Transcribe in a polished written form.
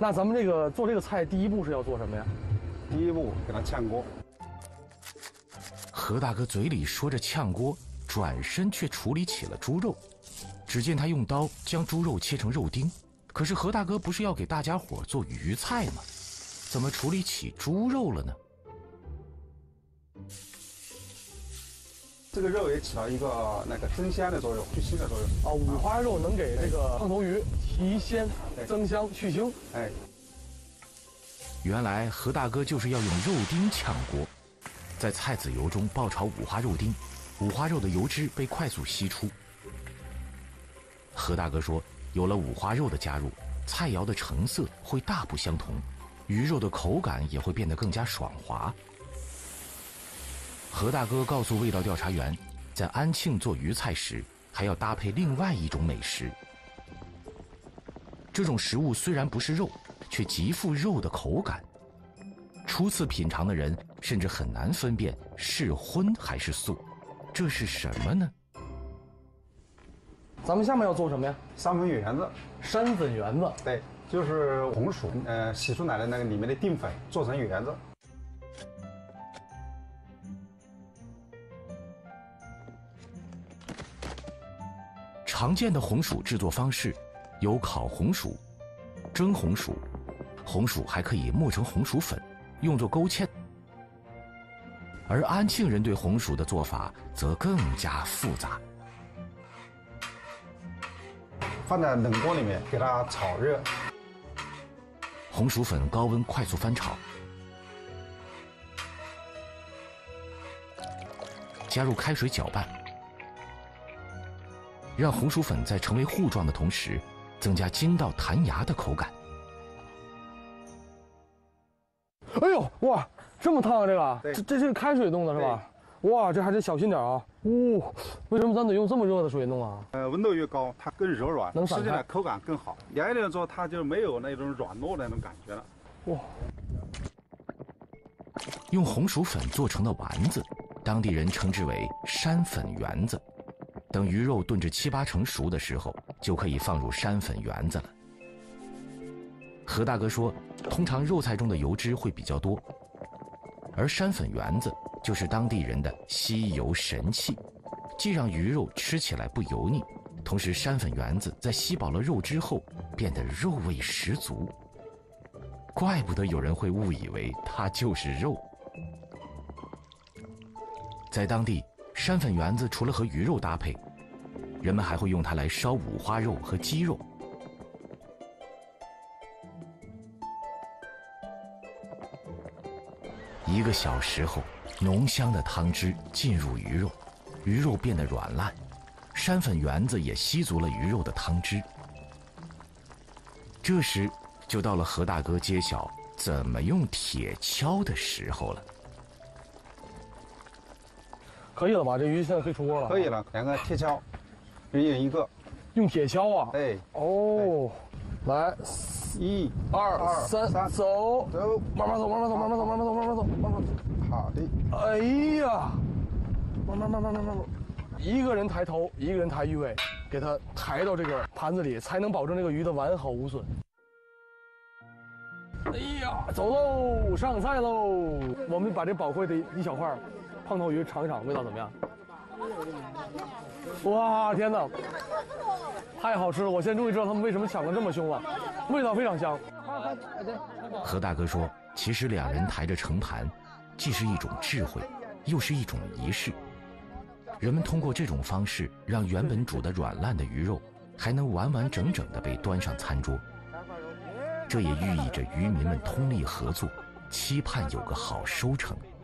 那咱们这个做这个菜，第一步是要做什么呀？ 第一步给它炝锅。 何大哥嘴里说着炝锅，转身却处理起了猪肉。只见他用刀将猪肉切成肉丁，可是何大哥不是要给大家伙做鱼菜吗？怎么处理起猪肉了呢？ 这个肉也起到一个那个增香的作用，去腥的作用。 啊，五花肉能给这个胖头鱼提鲜、增香、去腥。 哎， 原来何大哥就是要用肉丁炝锅，在菜籽油中爆炒五花肉丁，五花肉的油脂被快速吸出。何大哥说，有了五花肉的加入，菜肴的成色会大不相同，鱼肉的口感也会变得更加爽滑。何大哥告诉味道调查员，在安庆做鱼菜时，还要搭配另外一种美食。这种食物虽然不是肉，却极富肉的口感。初次品尝的人甚至很难分辨是荤还是素。这是什么呢？ 咱们下面要做什么呀？ 山粉圆子。 山粉圆子。 对，就是红薯，洗出来的那个里面的淀粉做成圆子。 常见的红薯制作方式有烤红薯、蒸红薯，红薯还可以磨成红薯粉，用作勾芡。而安庆人对红薯的做法则更加复杂， 放在冷锅里面给它炒热。 红薯粉高温快速翻炒，加入开水搅拌，让红薯粉在成为糊状的同时，增加筋道弹牙的口感。 哎呦，哇，这么烫啊！这个， 对这是开水弄的是吧？哇，这还得小心点啊！为什么咱得用这么热的水弄啊？ 温度越高，它更柔软， 能散开吃起来口感更好。凉一点之后，它就没有那种软糯的那种感觉了。 哇！ 用红薯粉做成的丸子，当地人称之为山粉圆子。等鱼肉炖至7、8成熟的时候，就可以放入山粉圆子了。何大哥说，通常肉菜中的油脂会比较多，而山粉圆子就是当地人的吸油神器，既让鱼肉吃起来不油腻，同时山粉圆子在吸饱了肉之后变得肉味十足，怪不得有人会误以为它就是肉。在当地，山粉圆子除了和鱼肉搭配，人们还会用它来烧五花肉和鸡肉。1个小时后，浓香的汤汁进入鱼肉，鱼肉变得软烂，山粉圆子也吸足了鱼肉的汤汁。这时就到了何大哥揭晓怎么用铁锹的时候了。 可以了吧？这鱼现在可以出锅了。 可以了，2个铁锹，一人1个。 用铁锹啊？ 哎， 哦，来 ，1、 2、3，走， 走， 慢慢走，慢慢走，慢慢走，慢慢走，慢慢走，慢慢走。 好的。 哎呀，慢慢走，一个人抬头，一个人抬鱼尾，给它抬到这个盘子里，才能保证这个鱼的完好无损。哎呀，走喽，上菜喽！我们把这宝贵的一小块胖头鱼尝一尝，味道怎么样？哇，天哪，太好吃了！我现在终于知道他们为什么抢得这么凶了，味道非常香。 何大哥说，其实2人抬着盛盘，既是一种智慧，又是一种仪式。人们通过这种方式，让原本煮得软烂的鱼肉，还能完完整整地被端上餐桌。这也寓意着渔民们通力合作，期盼有个好收成。